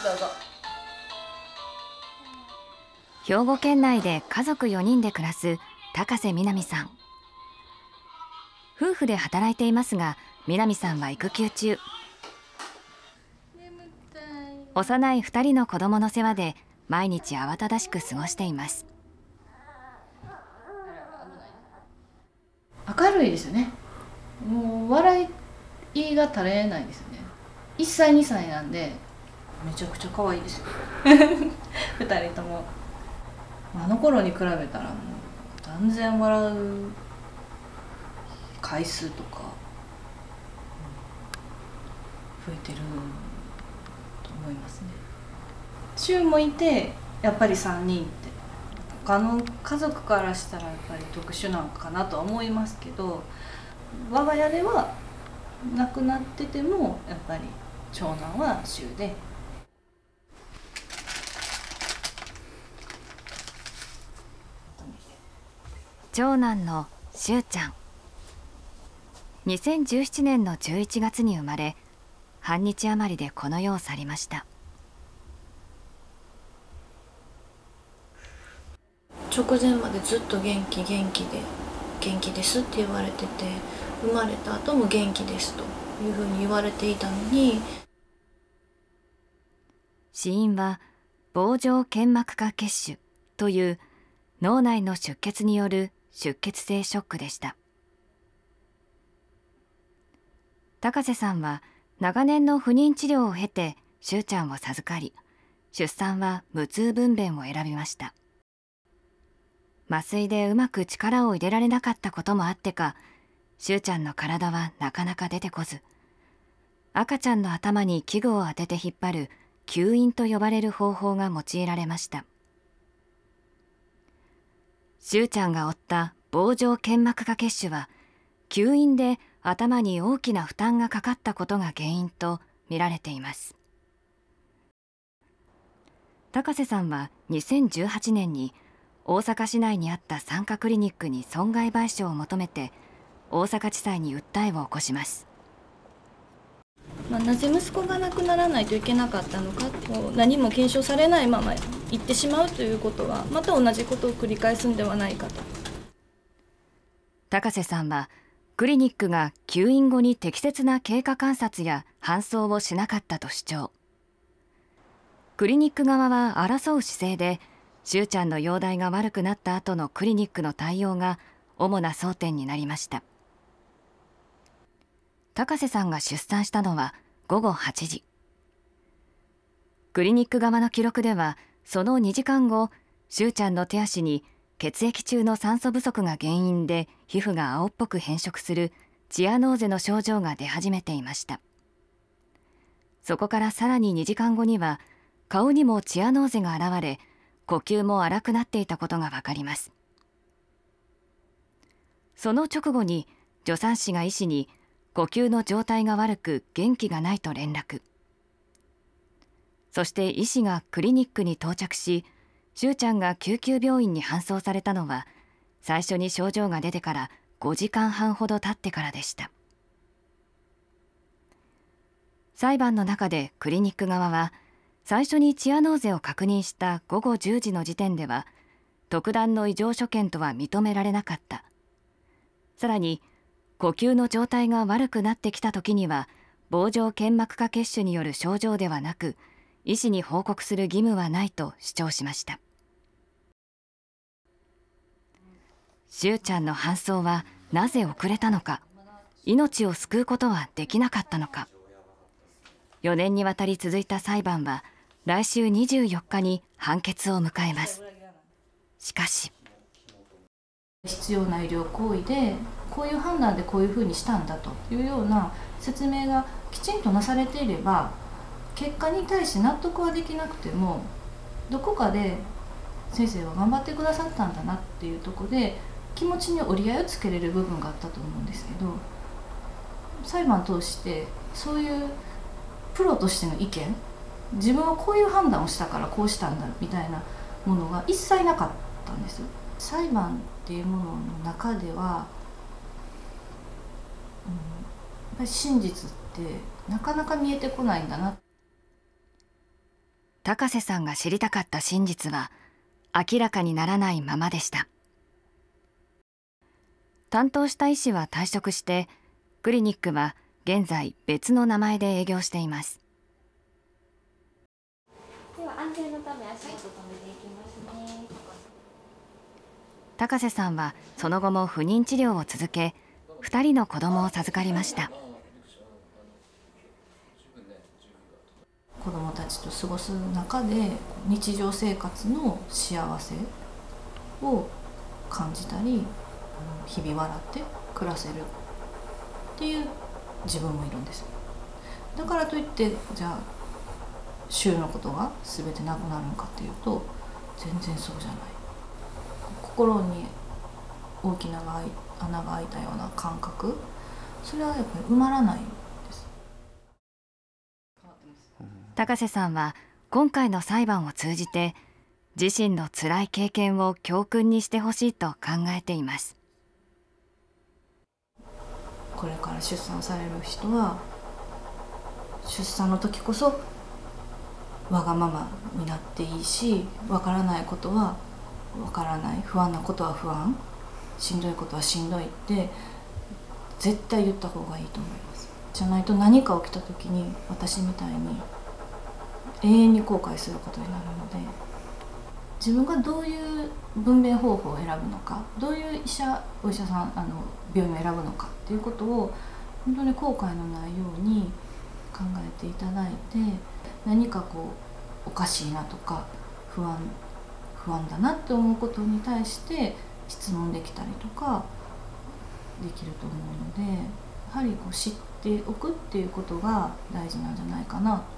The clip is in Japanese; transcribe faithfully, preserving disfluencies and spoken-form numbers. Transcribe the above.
どうぞ。 兵庫県内で家族よにんで暮らす高瀬みなみさん。夫婦で働いていますが、みなみさんは育休中。幼いふたりの子供の世話で毎日慌ただしく過ごしています。 明るいですよね。もう笑いが垂れないですよね。いっさいにさいなんでめちゃくちゃ可愛いですよふたりとも。あの頃に比べたらもう断然笑う回数とか増えてると思いますね。柊もいてやっぱりさんにんって他の家族からしたらやっぱり特殊なのかなとは思いますけど、我が家では亡くなっててもやっぱり長男は柊で。 長男の柊ちゃん。にせんじゅうななねんのじゅういちがつに生まれ、半日余りでこの世を去りました。 直前までずっと元気元気で元気ですって言われてて、生まれた後も元気ですというふうに言われていたのに、 死因は棒状腱膜下血腫という脳内の出血による出血性ショックでした。高瀬さんは長年の不妊治療を経て柊ちゃんを授かり、出産は無痛分娩を選びました。麻酔でうまく力を入れられなかったこともあってか、柊ちゃんの体はなかなか出てこず、赤ちゃんの頭に器具を当てて引っ張る吸引と呼ばれる方法が用いられました。柊ちゃんが負った棒状腱膜下血腫は、吸引で頭に大きな負担がかかったことが原因と見られています。高瀬さんはにせんじゅうはちねんに大阪市内にあった産科クリニックに損害賠償を求めて大阪地裁に訴えを起こします。 まあ、なぜ息子が亡くならないといけなかったのか、こう何も検証されないまま行ってしまうということはまた同じことを繰り返すんではないかと。 高瀬さんはクリニックが吸引後に適切な経過観察や搬送をしなかったと主張。クリニック側は争う姿勢で、柊ちゃんの容体が悪くなった後のクリニックの対応が主な争点になりました。高瀬さんが出産したのはごごはちじ。クリニック側の記録では、そのにじかんご、柊ちゃんの手足に血液中の酸素不足が原因で皮膚が青っぽく変色するチアノーゼの症状が出始めていました。そこからさらににじかんごには顔にもチアノーゼが現れ、呼吸も荒くなっていたことがわかります。その直後に助産師が医師に呼吸の状態が悪く元気がないと連絡。そして医師がクリニックに到着し、柊ちゃんが救急病院に搬送されたのは最初に症状が出てからごじかんはんほど経ってからでした。裁判の中でクリニック側は、最初にチアノーゼを確認したごごじゅうじの時点では特段の異常所見とは認められなかった。さらに呼吸の状態が悪くなってきた時には棒状腱膜下血腫による症状ではなく、医師に報告する義務はないと主張しました。柊ちゃんの搬送はなぜ遅れたのか、命を救うことはできなかったのか。よねんにわたり続いた裁判は来週にじゅうよっかに判決を迎えます。しかし、 必要な医療行為でこういう判断でこういうふうにしたんだというような説明がきちんとなされていれば、結果に対して納得はできなくても、どこかで先生は頑張ってくださったんだなっていうところで気持ちに折り合いをつけれる部分があったと思うんですけど、裁判を通してそういうプロとしての意見、自分はこういう判断をしたからこうしたんだみたいなものが一切なかったんです。裁判っていうものの中では、うん、やっぱり真実ってなかなか見えてこないんだな。 高瀬さんが知りたかった真実は明らかにならないままでした。担当した医師は退職して、クリニックは現在別の名前で営業しています。 では安全のため足元止めていきますね。 高瀬さんはその後も不妊治療を続け、ふたりの子供を授かりました。 子どもたちと過ごす中で日常生活の幸せを感じたり、日々笑って暮らせるっていう自分もいるんです。だからといってじゃあ週のことが全てなくなるのかっていうと全然そうじゃない。心に大きな穴が開いたような感覚、それはやっぱり埋まらないんです。 高瀬さんは今回の裁判を通じて自身の辛い経験を教訓にしてほしいと考えています。 これから出産される人は出産の時こそわがままになっていいし、わからないことはわからない、不安なことは不安、しんどいことはしんどいって絶対言った方がいいと思います。じゃないと何か起きた時に私みたいに永遠に後悔することになるので、自分がどういう分娩方法を選ぶのか、どういう医者お医者さんあの病院を選ぶのかっていうことを本当に後悔のないように考えていただいて、何かこうおかしいなとか不安不安だなって思うことに対して質問できたりとかできると思うので、やはりこう知っておくっていうことが大事なんじゃないかな